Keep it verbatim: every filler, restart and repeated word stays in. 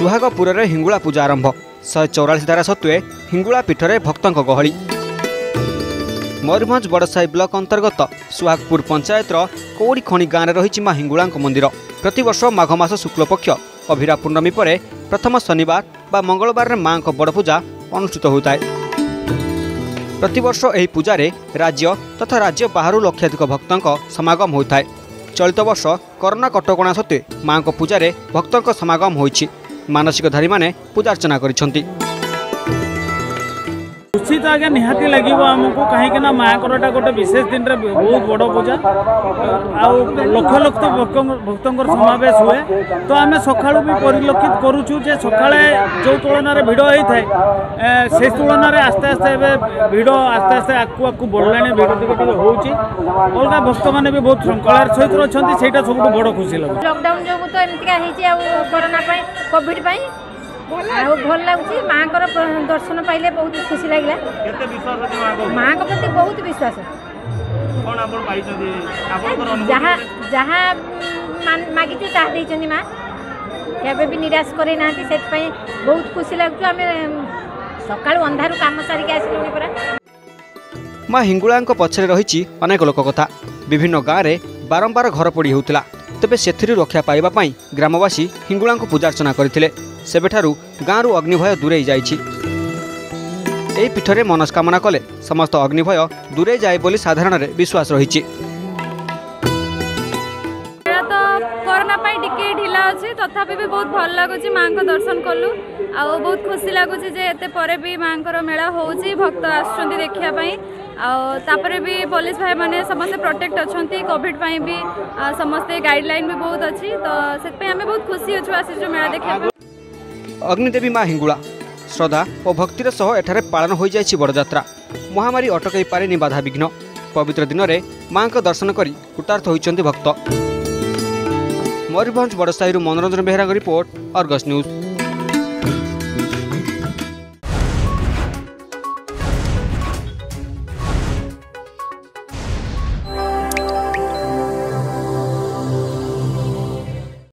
सुहागपुर में हिंगुला पूजा आरंभ शहे चौराश धारा सत्वे हिंगुला पीठ में भक्तों गहली। मयूरभंज बड़साई ब्लॉक अंतर्गत सुहागपुर पंचायत कौड़ी खणी गाँव में रही माँ हिंगुला मंदिर। प्रतिवर्ष माघ मास शुक्लपक्ष अभिरा पूर्णमी पर प्रथम शनिवार व मंगलवार माँ को बड़ पूजा अनुष्ठित होता है। प्रतिवर्ष यह पूजा राज्य तथा राज्य बाहर लक्षाधिक भक्तों समागम होता है। चलित वर्ष कोरोना कटकणा सत्वे माँ को पूजा भक्तों समागम होइछि। मानसिकधारी माने पूजा अर्चना करिसेंति। खुशी तो आगे निहाती लगे आमको कहीं माँ कोटा गोटे विशेष दिन रे बहुत बड़ पूजा लक्ष लक्ष भक्तों समावेश हुए। तो आम सका भी परिलक्षित करुचु जे सकाळे जो तुलन भिड़ होता है से तुलन आस्ते आस्ते भिड़ आस्ते आस्ते आकु आकु बढ़ला भिड़ टिके टिके होउची। अलग भक्त मैंने भी बहुत श्रृंखलार सहित अच्छा से सब बड़ खुशी लगे। लॉकडाउन जो तो एमतिका कोरोना कोविड भल लगुच माँ को दर्शन पाइले बहुत खुशी लगे। माँ को प्रति बहुत विश्वास जहाँ जहाँ मागिचु ता देइछन्ती माँ केबे भी निराश करे ना से बहुत खुशी लगुच। आम सकाळु अंधारू काम सारिक आसिलुनी परा। माँ हिंगुला पछरे रही अनेक लोक कथा। विभिन्न गाँव में बारंबार घर पोड़ी होता तेबे सेथिरु रक्षा पाइबा पई ग्रामवासी हिंगुला पूजा अर्चना करथिले। सेबेठारु गाँव अग्निभय दूरे जाइछि। एही पीठरे मनस्कामना कले समस्त अग्निभय दूरे जाए बोली साधारण रे विश्वास रहिछि। तो कोरोना पाई टिके ढिला अछि तथापि भी बहुत भल लागुछि। माँ को दर्शन कलु आ बहुत खुशी लागुछि जे एते परे भी माँ को मेला होउछि। भक्त आछन्ती देखिया पई आ तापरे भी पुलिस भाई माने समस्त प्रोटेक्ट अछन्ती। कोविड पाई भी समस्त गाइडलाइन भी बहुत अछि। तो सेत पे हमें बहुत खुशी अछि आसी जो मेला देखिया। अग्निदेवी माँ हिंगुला श्रद्धा और भक्तिर सह एठारे पालन हो जाइछि बड़जात्रा। महामारी अटकई पारेनि बाधा विघ्न। पवित्र दिन में माँ को दर्शन करी कृतार्थ होइछन्ति भक्त। मयूरभंज बड़साई मनोरंजन बेहरा रिपोर्ट, अर्गस न्यूज।